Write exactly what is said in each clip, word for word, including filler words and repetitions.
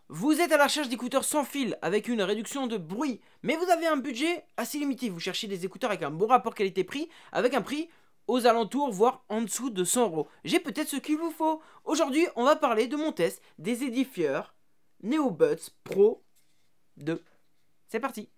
Vous êtes à la recherche d'écouteurs sans fil avec une réduction de bruit, mais vous avez un budget assez limité. Vous cherchez des écouteurs avec un bon rapport qualité-prix, avec un prix aux alentours, voire en dessous de cent euros. J'ai peut-être ce qu'il vous faut. Aujourd'hui, on va parler de mon test des Edifier Neobuds Pro deux. C'est parti.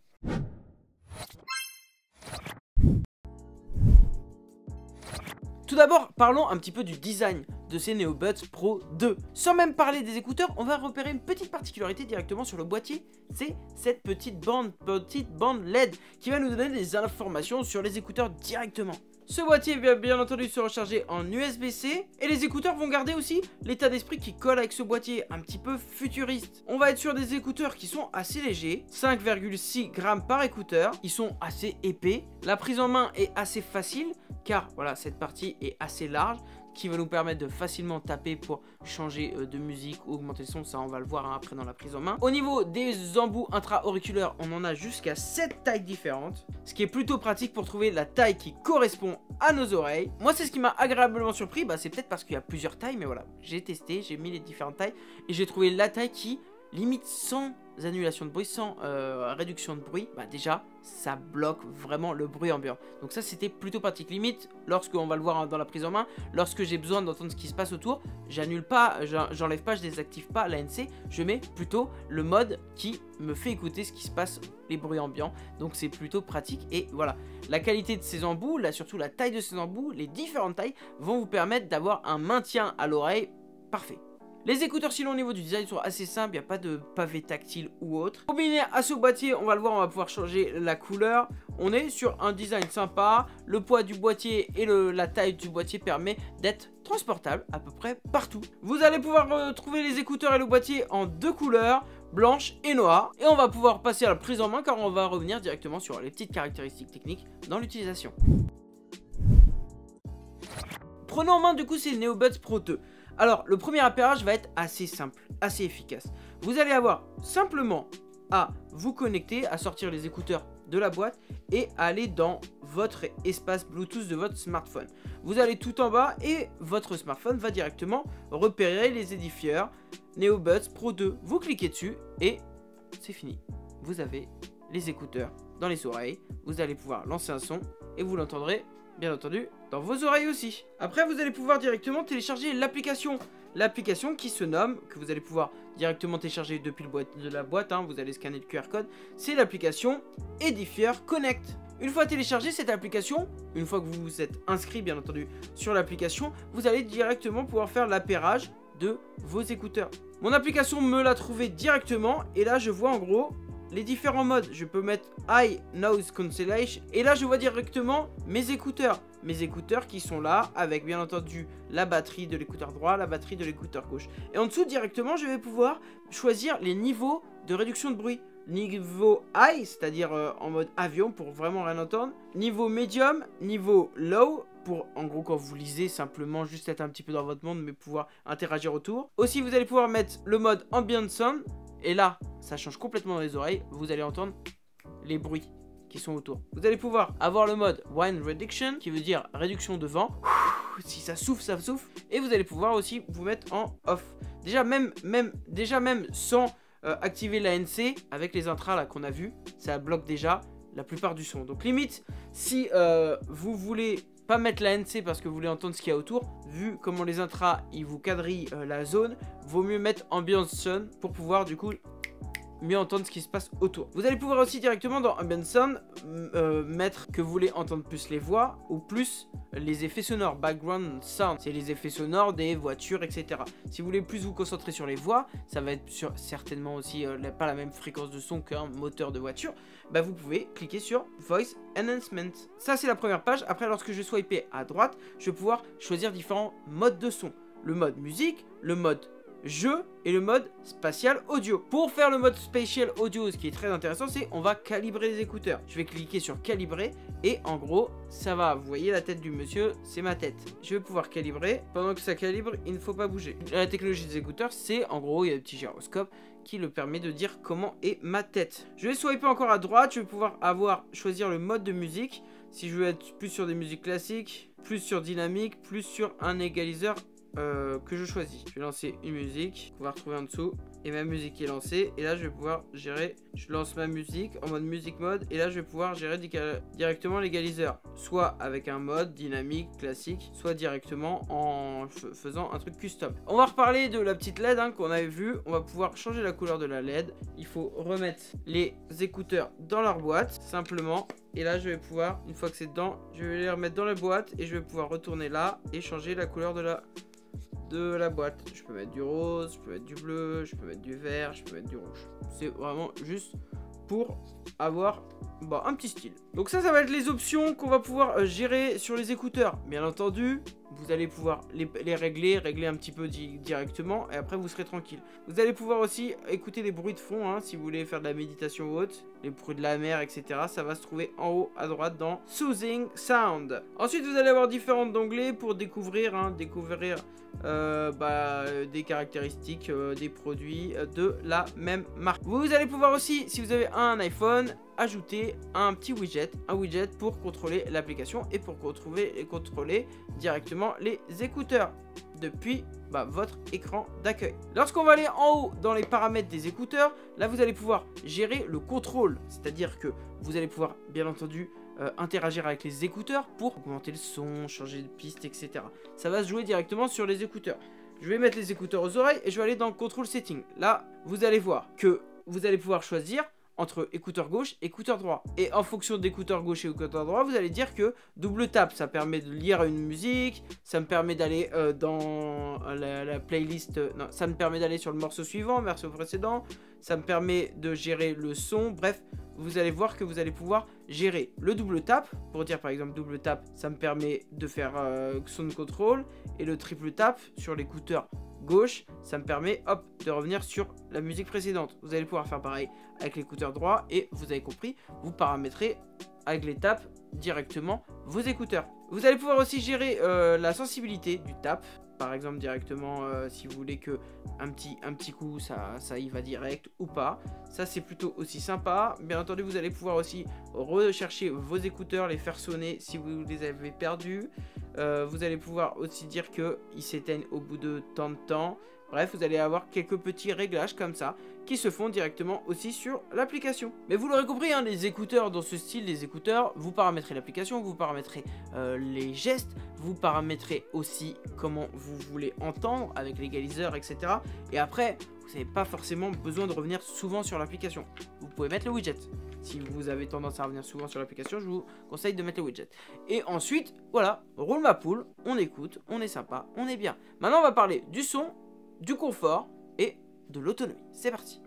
Tout d'abord, parlons un petit peu du design de ces Neobuds Pro deux. Sans même parler des écouteurs, on va repérer une petite particularité directement sur le boîtier. C'est cette petite bande, petite bande L E D qui va nous donner des informations sur les écouteurs directement. Ce boîtier va bien entendu se recharger en U S B C et les écouteurs vont garder aussi l'état d'esprit qui colle avec ce boîtier un petit peu futuriste. On va être sur des écouteurs qui sont assez légers, cinq virgule six grammes par écouteur, ils sont assez épais, la prise en main est assez facile car voilà, cette partie est assez large, qui va nous permettre de facilement taper pour changer de musique ou augmenter le son, ça on va le voir hein, après dans la prise en main. Au niveau des embouts intra-auriculaires, on en a jusqu'à sept tailles différentes, ce qui est plutôt pratique pour trouver la taille qui correspond à nos oreilles. Moi c'est ce qui m'a agréablement surpris, bah, c'est peut-être parce qu'il y a plusieurs tailles, mais voilà, j'ai testé, j'ai mis les différentes tailles et j'ai trouvé la taille qui limite sans annulation de bruit, sans euh, réduction de bruit, bah déjà ça bloque vraiment le bruit ambiant. Donc ça c'était plutôt pratique. Limite, lorsque on va le voir dans la prise en main, lorsque j'ai besoin d'entendre ce qui se passe autour, j'annule pas, j'enlève pas, je désactive pas l'A N C, je mets plutôt le mode qui me fait écouter ce qui se passe, les bruits ambiants. Donc c'est plutôt pratique et voilà. La qualité de ces embouts, là surtout la taille de ces embouts, les différentes tailles vont vous permettre d'avoir un maintien à l'oreille parfait. Les écouteurs sinon au niveau du design sont assez simples, il n'y a pas de pavé tactile ou autre. Combiné à ce boîtier, on va le voir, on va pouvoir changer la couleur. On est sur un design sympa, le poids du boîtier et le, la taille du boîtier permet d'être transportable à peu près partout. Vous allez pouvoir retrouver les écouteurs et le boîtier en deux couleurs, blanche et noire. Et on va pouvoir passer à la prise en main car on va revenir directement sur les petites caractéristiques techniques dans l'utilisation. Prenons en main du coup ces Neobuds Pro deux. Alors, le premier appairage va être assez simple, assez efficace. Vous allez avoir simplement à vous connecter, à sortir les écouteurs de la boîte et à aller dans votre espace Bluetooth de votre smartphone. Vous allez tout en bas et votre smartphone va directement repérer les Edifier Neobuds Pro deux. Vous cliquez dessus et c'est fini. Vous avez les écouteurs dans les oreilles. Vous allez pouvoir lancer un son et vous l'entendrez bien entendu dans vos oreilles aussi. Après vous allez pouvoir directement télécharger l'application. L'application qui se nomme, que vous allez pouvoir directement télécharger depuis le boîte de la boîte, hein, vous allez scanner le Q R code, c'est l'application Edifier Connect. Une fois téléchargée cette application, une fois que vous vous êtes inscrit bien entendu sur l'application, vous allez directement pouvoir faire l'appairage de vos écouteurs. Mon application me l'a trouvé directement et là je vois en gros les différents modes. Je peux mettre High Noise Cancellation et là je vois directement mes écouteurs. Mes écouteurs qui sont là avec bien entendu la batterie de l'écouteur droit, la batterie de l'écouteur gauche. Et en dessous directement je vais pouvoir choisir les niveaux de réduction de bruit. Niveau high, c'est-à-dire euh, en mode avion pour vraiment rien entendre. Niveau medium, niveau low pour en gros quand vous lisez simplement juste être un petit peu dans votre monde mais pouvoir interagir autour. Aussi vous allez pouvoir mettre le mode ambient sound. Et là, ça change complètement dans les oreilles. Vous allez entendre les bruits qui sont autour. Vous allez pouvoir avoir le mode Wind Reduction, qui veut dire réduction de vent. Si ça souffle, ça souffle. Et vous allez pouvoir aussi vous mettre en off. Déjà même, même, déjà même sans euh, activer l'A N C, avec les intras là qu'on a vu, ça bloque déjà la plupart du son. Donc limite, si euh, vous voulez pas mettre la N C parce que vous voulez entendre ce qu'il y a autour, vu comment les intras ils vous quadrillent euh, la zone, vaut mieux mettre Ambiance Sound pour pouvoir du coup mieux entendre ce qui se passe autour. Vous allez pouvoir aussi directement dans Ambient Sound euh, mettre que vous voulez entendre plus les voix ou plus les effets sonores. Background Sound, c'est les effets sonores des voitures, et cetera. Si vous voulez plus vous concentrer sur les voix, ça va être sur, certainement aussi euh, pas la même fréquence de son qu'un moteur de voiture. Bah vous pouvez cliquer sur Voice Enhancement. Ça c'est la première page. Après lorsque je swipe à droite, je vais pouvoir choisir différents modes de son. Le mode musique, le mode jeu et le mode spatial audio. Pour faire le mode spatial audio, ce qui est très intéressant, c'est on va calibrer les écouteurs. Je vais cliquer sur calibrer et en gros ça va, vous voyez la tête du monsieur, c'est ma tête. Je vais pouvoir calibrer. Pendant que ça calibre, il ne faut pas bouger. La technologie des écouteurs, c'est en gros il y a le petit gyroscope qui le permet de dire comment est ma tête. Je vais swiper encore à droite, je vais pouvoir avoir choisir le mode de musique. Si je veux être plus sur des musiques classiques, plus sur dynamique, plus sur un égaliseur Euh, que je choisis. Je vais lancer une musique. On va retrouver en dessous. et ma musique est lancée. Et là je vais pouvoir gérer, je lance ma musique en mode music mode. Et là je vais pouvoir gérer directement l'égaliseur, soit avec un mode dynamique classique, soit directement en faisant un truc custom. On va reparler de la petite L E D hein, qu'on avait vu. On va pouvoir changer la couleur de la L E D. Il faut remettre les écouteurs dans leur boîte simplement. Et là je vais pouvoir, une fois que c'est dedans, je vais les remettre dans la boîte et je vais pouvoir retourner là et changer la couleur de la de la boîte. Je peux mettre du rose, je peux mettre du bleu, je peux mettre du vert, je peux mettre du rouge. C'est vraiment juste pour avoir bah, un petit style. Donc ça, ça va être les options qu'on va pouvoir euh, gérer sur les écouteurs. Bien entendu, vous allez pouvoir les, les régler, régler un petit peu di directement et après vous serez tranquille. Vous allez pouvoir aussi écouter les bruits de fond hein, si vous voulez faire de la méditation haute, les bruits de la mer, et cetera. Ça va se trouver en haut à droite dans Soothing Sound. Ensuite, vous allez avoir différents onglets pour découvrir, hein, découvrir euh, bah, des caractéristiques euh, des produits de la même marque. Vous allez pouvoir aussi, si vous avez un iPhone, ajouter un petit widget, un widget pour contrôler l'application et pour retrouver et contrôler directement les écouteurs depuis bah, votre écran d'accueil. Lorsqu'on va aller en haut dans les paramètres des écouteurs, là vous allez pouvoir gérer le contrôle, c'est-à-dire que vous allez pouvoir bien entendu euh, interagir avec les écouteurs pour augmenter le son, changer de piste, et cetera. Ça va se jouer directement sur les écouteurs. Je vais mettre les écouteurs aux oreilles et je vais aller dans Control Setting. Là, vous allez voir que vous allez pouvoir choisir entre écouteur gauche et écouteur droit. Et en fonction d'écouteur gauche et écouteur droit, vous allez dire que double tap, ça permet de lire une musique, ça me permet d'aller euh, dans la, la playlist, euh, non, ça me permet d'aller sur le morceau suivant, le morceau précédent, ça me permet de gérer le son, bref, vous allez voir que vous allez pouvoir gérer le double tap, pour dire par exemple double tap, ça me permet de faire euh, sound control, et le triple tap sur l'écouteur gauche, ça me permet hop de revenir sur la musique précédente. Vous allez pouvoir faire pareil avec l'écouteur droit et vous avez compris, vous paramétrez avec les taps directement vos écouteurs. Vous allez pouvoir aussi gérer euh, la sensibilité du tap, par exemple directement euh, si vous voulez que un petit, un petit coup ça, ça y va direct ou pas. Ça c'est plutôt aussi sympa. Bien entendu vous allez pouvoir aussi rechercher vos écouteurs, les faire sonner si vous les avez perdus. Euh, vous allez pouvoir aussi dire qu'ils s'éteignent au bout de tant de temps. Bref, vous allez avoir quelques petits réglages comme ça qui se font directement aussi sur l'application. Mais vous l'aurez compris, hein, les écouteurs dans ce style, les écouteurs, vous paramétrez l'application, vous paramétrez euh, les gestes, vous paramétrez aussi comment vous voulez entendre avec l'égaliseur, et cetera. Et après, vous n'avez pas forcément besoin de revenir souvent sur l'application. Vous pouvez mettre le widget. Si vous avez tendance à revenir souvent sur l'application, je vous conseille de mettre le widget. Et ensuite, voilà, roule ma poule, on écoute, on est sympa, on est bien. Maintenant, on va parler du son, du confort et de l'autonomie. C'est parti.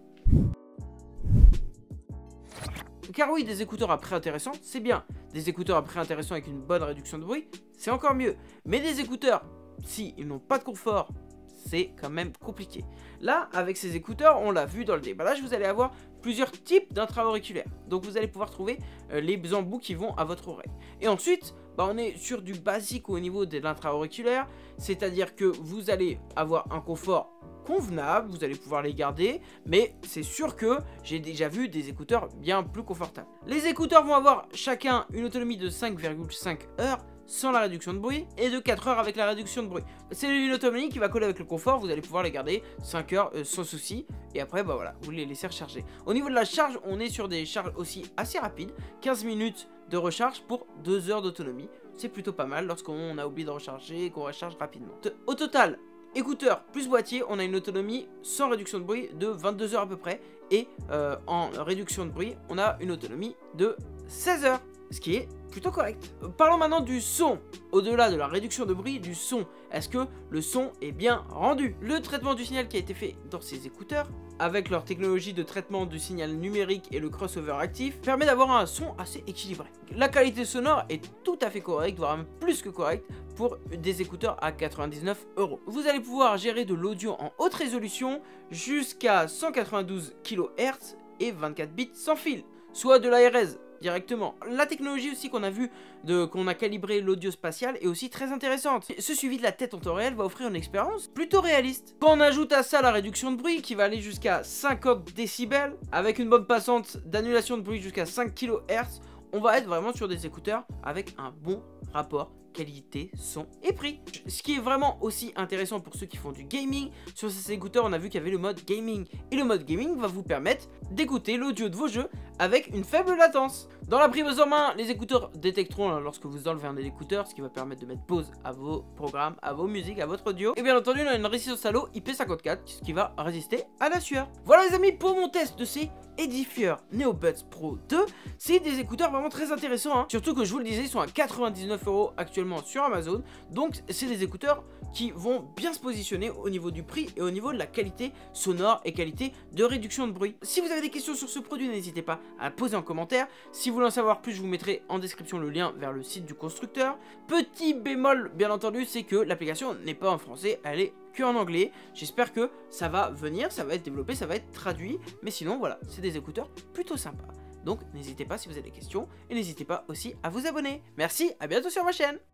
Car oui, des écouteurs à prix intéressant, c'est bien. Des écouteurs à prix intéressant avec une bonne réduction de bruit, c'est encore mieux. Mais des écouteurs, si ils n'ont pas de confort, c'est quand même compliqué. Là, avec ces écouteurs, on l'a vu dans le déballage, vous allez avoir plusieurs types d'intra-auriculaires. Donc vous allez pouvoir trouver euh, les embouts qui vont à votre oreille. Et ensuite, bah, on est sur du basique au niveau de l'intra-auriculaire, c'est-à-dire que vous allez avoir un confort convenable, vous allez pouvoir les garder, mais c'est sûr que j'ai déjà vu des écouteurs bien plus confortables. Les écouteurs vont avoir chacun une autonomie de cinq virgule cinq heures sans la réduction de bruit et de quatre heures avec la réduction de bruit. C'est une autonomie qui va coller avec le confort, vous allez pouvoir les garder cinq heures euh, sans souci et après bah voilà, vous les laissez recharger. Au niveau de la charge, on est sur des charges aussi assez rapides, quinze minutes de recharge pour deux heures d'autonomie. C'est plutôt pas mal lorsqu'on a oublié de recharger et qu'on recharge rapidement. Au total, écouteurs plus boîtier, on a une autonomie sans réduction de bruit de vingt-deux heures à peu près. Et euh, en réduction de bruit, on a une autonomie de seize heures. Ce qui est plutôt correct. Parlons maintenant du son. Au-delà de la réduction de bruit, du son. Est-ce que le son est bien rendu? Le traitement du signal qui a été fait dans ces écouteurs, avec leur technologie de traitement du signal numérique et le crossover actif, permet d'avoir un son assez équilibré. La qualité sonore est tout à fait correcte, voire même plus que correcte, pour des écouteurs à quatre-vingt-dix-neuf euros. Vous allez pouvoir gérer de l'audio en haute résolution jusqu'à cent quatre-vingt-douze kilohertz et vingt-quatre bits sans fil, soit de l'A R S directement. La technologie aussi qu'on a vu, de qu'on a calibré l'audio spatial est aussi très intéressante. Ce suivi de la tête en temps réel va offrir une expérience plutôt réaliste. Quand on ajoute à ça la réduction de bruit qui va aller jusqu'à cinquante décibels, avec une bande passante d'annulation de bruit jusqu'à cinq kilohertz, on va être vraiment sur des écouteurs avec un bon rapport qualité, son et prix. Ce qui est vraiment aussi intéressant pour ceux qui font du gaming, sur ces écouteurs on a vu qu'il y avait le mode gaming, et le mode gaming va vous permettre d'écouter l'audio de vos jeux avec une faible latence. Dans la prise en main, les écouteurs détecteront lorsque vous enlevez un écouteur, ce qui va permettre de mettre pause à vos programmes, à vos musiques, à votre audio. Et bien entendu, on a une résistance à l'eau I P cinquante-quatre, ce qui va résister à la sueur. Voilà les amis pour mon test de ces Edifier NeoBuds Pro deux. C'est des écouteurs vraiment très intéressants, hein. Surtout que je vous le disais, ils sont à quatre-vingt-dix-neuf euros actuellement sur Amazon. Donc c'est des écouteurs qui vont bien se positionner au niveau du prix et au niveau de la qualité sonore et qualité de réduction de bruit. Si vous avez des questions sur ce produit, n'hésitez pas à poser en commentaire. Si vous voulez en savoir plus, je vous mettrai en description le lien vers le site du constructeur. Petit bémol bien entendu, c'est que l'application n'est pas en français, elle est que en anglais. J'espère que ça va venir, ça va être développé, ça va être traduit. Mais sinon voilà, c'est des écouteurs plutôt sympas. Donc n'hésitez pas si vous avez des questions et n'hésitez pas aussi à vous abonner. Merci, à bientôt sur ma chaîne.